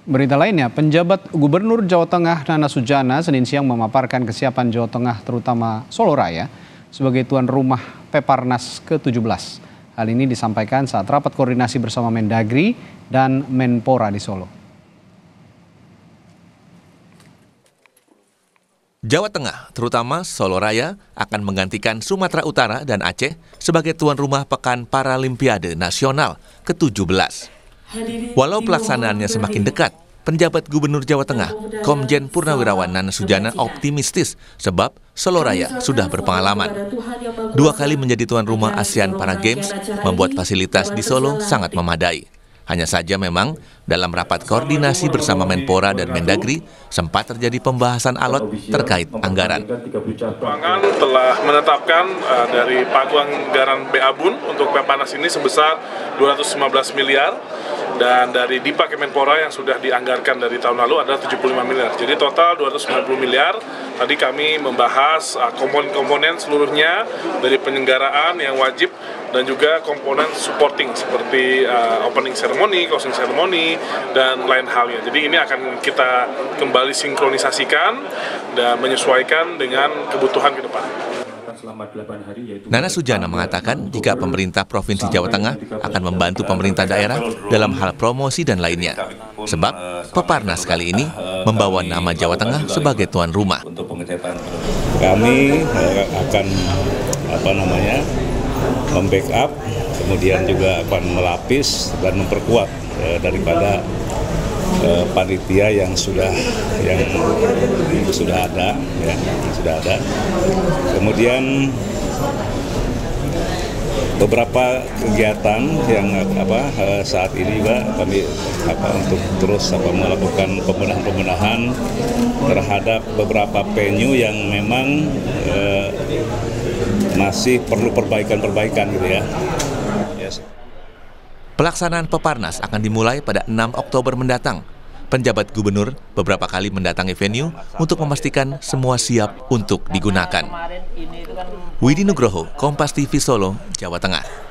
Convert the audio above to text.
Berita lainnya, penjabat Gubernur Jawa Tengah Nana Sujana Senin siang memaparkan kesiapan Jawa Tengah terutama Solo Raya sebagai tuan rumah Peparnas ke-17. Hal ini disampaikan saat rapat koordinasi bersama Mendagri dan Menpora di Solo. Jawa Tengah, terutama Solo Raya, akan menggantikan Sumatera Utara dan Aceh sebagai tuan rumah Pekan Paralimpiade Nasional ke-17. Walau pelaksanaannya semakin dekat, penjabat Gubernur Jawa Tengah, Komjen Purnawirawan Nana Sujana optimistis sebab Solo Raya sudah berpengalaman. 2 kali menjadi tuan rumah ASEAN Para Games membuat fasilitas di Solo sangat memadai. Hanya saja memang dalam rapat koordinasi bersama Menpora dan Mendagri sempat terjadi pembahasan alot terkait anggaran. Keuangan telah menetapkan dari pagu anggaran BABUN untuk Peparnas ini sebesar 215 miliar dan dari DIPA Kemenpora yang sudah dianggarkan dari tahun lalu adalah 75 miliar. Jadi total 290 miliar. Tadi kami membahas komponen-komponen seluruhnya dari penyelenggaraan yang wajib dan juga komponen supporting seperti opening ceremony, closing ceremony, dan lain halnya. Jadi ini akan kita kembali sinkronisasikan dan menyesuaikan dengan kebutuhan ke depan. Nana Sujana mengatakan jika pemerintah Provinsi Jawa Tengah akan membantu pemerintah daerah dalam hal promosi dan lainnya. Sebab Peparnas kali ini membawa nama Jawa Tengah sebagai tuan rumah. Kami akan membackup, kemudian juga akan melapis dan memperkuat daripada panitia yang sudah ada. Kemudian beberapa kegiatan yang saat ini juga kami untuk terus melakukan pembenahan terhadap beberapa venue yang memang masih perlu perbaikan gitu ya. Yes. Pelaksanaan Peparnas akan dimulai pada 6 Oktober mendatang. Penjabat gubernur beberapa kali mendatangi venue untuk memastikan semua siap untuk digunakan. Widi Nugroho, Kompas TV Solo, Jawa Tengah.